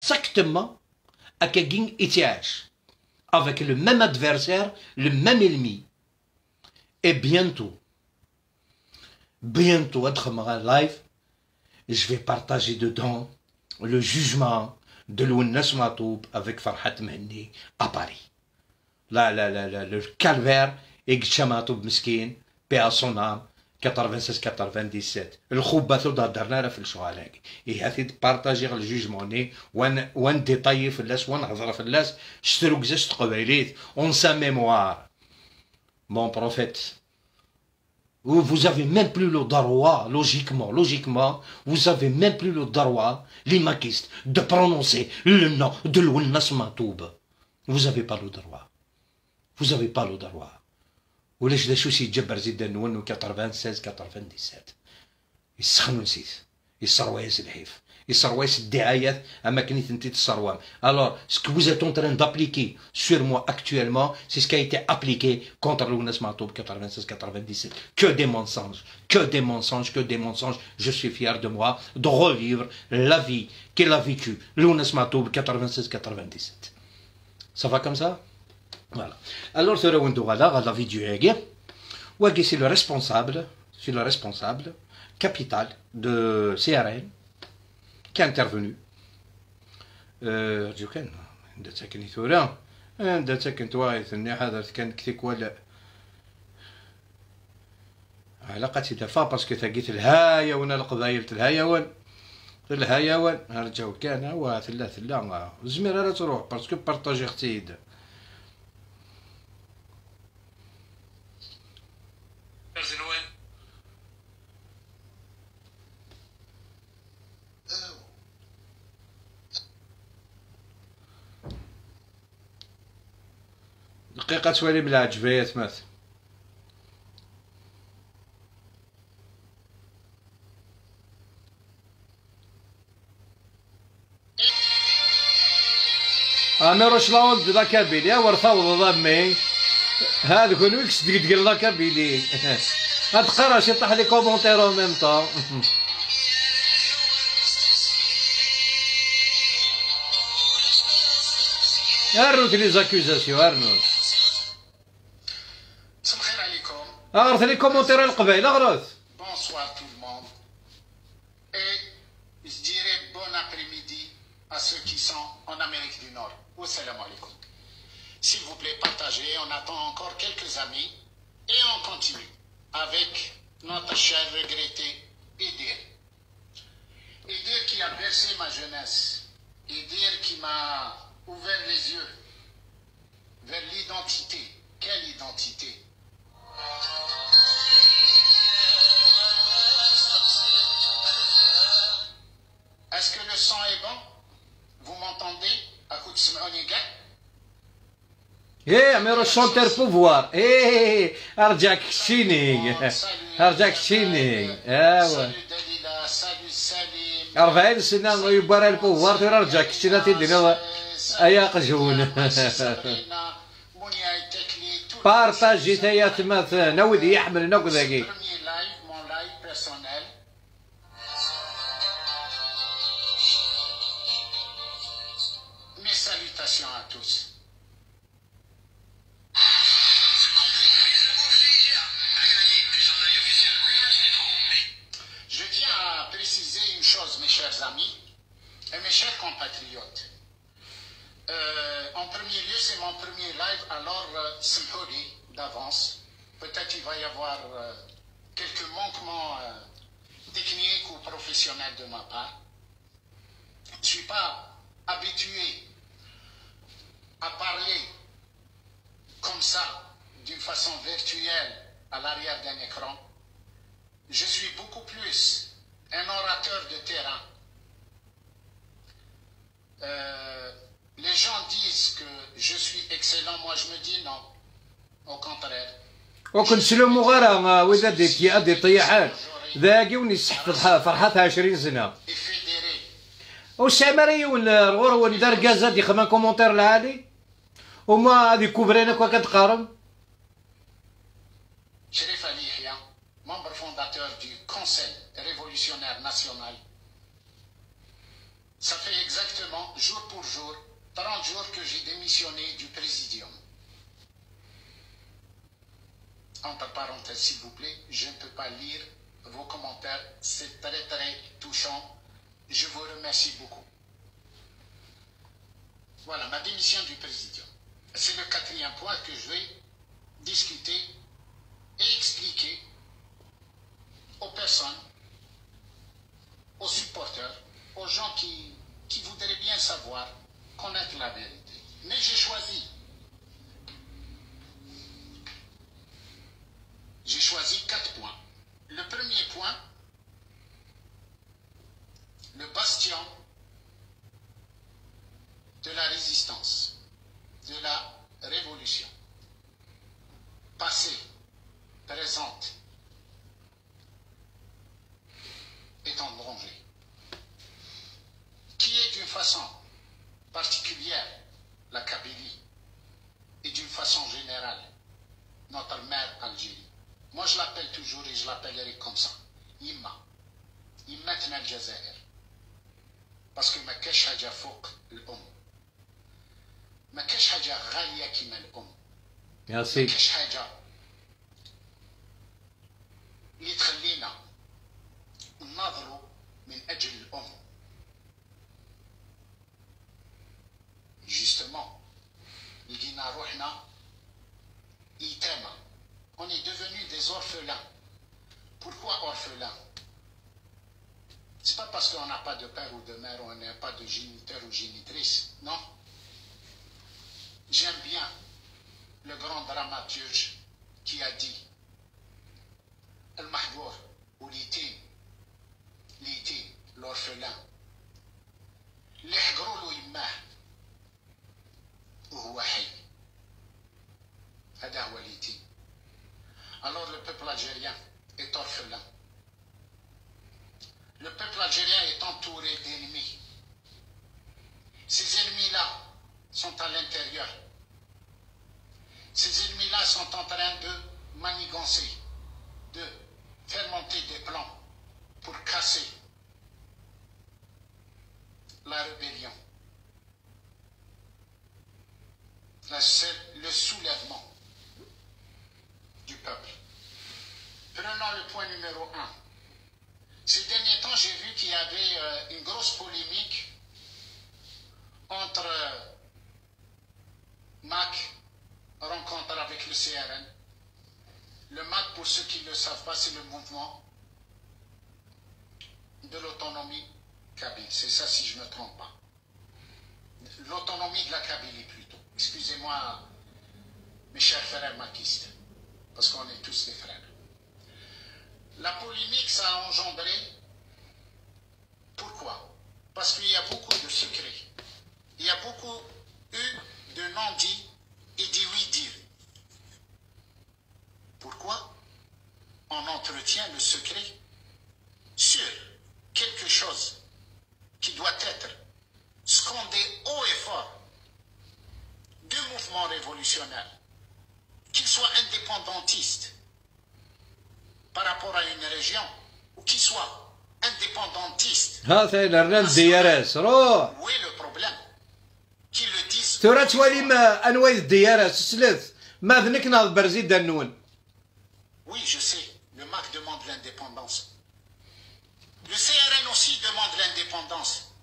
exactement à Kagin Itiach, avec le même adversaire, le même ennemi. Et bientôt, à travers live, je vais partager dedans le jugement de Lounas Matoub avec Farhat Menni à Paris. Le calvaire et Gchamatoub Miskin, paix à son âme, 96-97. Le khoubatou d'Adarna في الشوالق. Et هذه partager le jugement ني وان détailler في الناس وان هضر في الناس شترو كزاش تقبيليت on sa mémoire. Mon prophète. Vous avez même plus le droit, logiquement, vous avez même plus le droit, les maquistes, de prononcer le nom de Lounas Matoub. Vous n'avez pas le droit. Vous n'avez pas le droit. ولاش دا شو سي جبر زيد نونو 96 97 يسخنوا نسيت يسروايس الحيف يسروايس الدعايات اما كنيت انت السروام. Alors ce que vous êtes en train d'appliquer sur moi actuellement, c'est ce qui a été appliqué contre Lounas Matoub 96 97. Que des mensonges, que des mensonges, que des mensonges. Je suis fier de moi de revivre la vie qu'il a vécue Lounas Matoub 96 97. Ça va comme ça? Voilà. Alors, c'est la vidéo. C'est le responsable capital de CRN qui est intervenu. علاقتي دفا باسكو تلقيت الهايون القبايل الهايون الهايون رجعوا كان هو ثلا زمير راه تروح باسكو بارطاجي اختي دقيقة توالي بلا عجبيات مات اميرو شلاون بدا كابيلي ورثاو ضمي هذا كون ويكس تقول لا كابيلي هاد قراش يطيح لي كومونتير او ميم طون ارنوت لي زاكوزاسيون ارنوت صباح عليكم اغرث لي كومونتير القبائل اغرث. Bonsoir tout le monde et je dirais bon après-midi à ceux qui sont en Amérique du Nord. Assalamu alaikum. S'il vous plaît, partagez, on attend encore quelques amis et on continue avec notre cher regretté Edir. Edir qui a bercé ma jeunesse, Edir qui m'a ouvert les yeux vers l'identité. Quelle identité? Est-ce que le son est bon? Vous m'entendez? Écoute, ايه اميرو الشونتير بوفوار ايه ارجعك شيني ارجعك شيني ايوا 40 سنه يبارا البوفوار ترجعك شينا تدينا ايا قجون بارطاجي تايا تماث نودي يحمل نوك ذاكي. Salutations à tous. Je tiens à préciser une chose, mes chers amis et mes chers compatriotes. En premier lieu, c'est mon premier live, alors Simholi d'avance. Peut-être il va y avoir quelques manquements techniques ou professionnels de ma part. Je ne suis pas habitué à parler comme ça, d'une façon virtuelle, à l'arrière d'un écran. Je suis beaucoup plus un orateur de terrain. Les gens disent que je suis excellent, moi je me dis non, au contraire. وكنت سلم غير وإذا دي طيحات ذاكي ونسحف فرحتها 20 سنة. والسامري والغور وندار كازا دي خما كومونتير العالي وما هذي كوبرينك وكتقارن. Chérif Ali Yahya, membre fondateur du Conseil révolutionnaire national. Ça fait exactement, jour pour jour, 30 jours que j'ai démissionné du Présidium. Entre parenthèses, s'il vous plaît, je ne peux pas lire vos commentaires. C'est très touchant. Je vous remercie beaucoup. Voilà, ma démission du Présidium. C'est le 4e point que je vais discuter et expliquer aux personnes, aux supporters, aux gens qui voudraient bien savoir, connaître la vérité. Mais j'ai choisi 4 points. Le premier point, le bastion de la résistance, de la révolution, passée, présente, est en danger, qui est d'une façon particulière la Kabylie et d'une façon générale notre mère Algérie. Moi je l'appelle toujours et je l'appellerai comme ça, Yimma, Yimmatna al-Jazair, parce que ma كاش حاجة فوق الأم، ما كاش حاجة غالية كيما الأم، ما كاش حاجة اللي تخلينا نناظروا من أجل الأم. Justement, لقينا روحنا يتامى. On est devenus des orphelins. Pourquoi orphelins? C'est pas parce qu'on n'a pas de père ou de mère, on n'a pas de géniteur ou génitrice, non. J'aime bien le grand dramaturge qui a dit Al-Mahbour ou l'Itim, l'orphelin, اللي حقروا له يماه وهو حي. هذا هو اليتيم. Alors le peuple algérien est orphelin. Le peuple algérien est entouré d'ennemis. Ces ennemis-là sont à l'intérieur. Ces ennemis-là sont en train de manigancer, de faire monter des plans pour casser la rébellion, le soulèvement du peuple. Prenons le point numéro 1. Ces derniers temps, j'ai vu qu'il y avait une grosse polémique entre MAC, rencontre avec le CRN. Le MAC, pour ceux qui ne le savent pas, c'est le mouvement de l'autonomie kabyle. C'est ça si je ne me trompe pas. L'autonomie de la Kabylie plutôt. Excusez-moi, mes chers frères maquistes, parce qu'on est tous des frères. La polémique, ça a engendré. Pourquoi? Parce qu'il y a beaucoup de secrets. Il y a beaucoup eu de non-dits et des oui-dire. Pourquoi? On entretient le secret sur quelque chose qui doit être scandé haut et fort du mouvement révolutionnaire, qu'il soit indépendantiste par rapport à une région ou qu'il soit indépendantiste. Où est le problème? Qu'ils le disent. ترى توالي ما انواع الديارات الثلاث ما ذنك ناض برزيد دنون. Oui, je sais, le MAC demande l'indépendance. Le CRN aussi demande l'indépendance.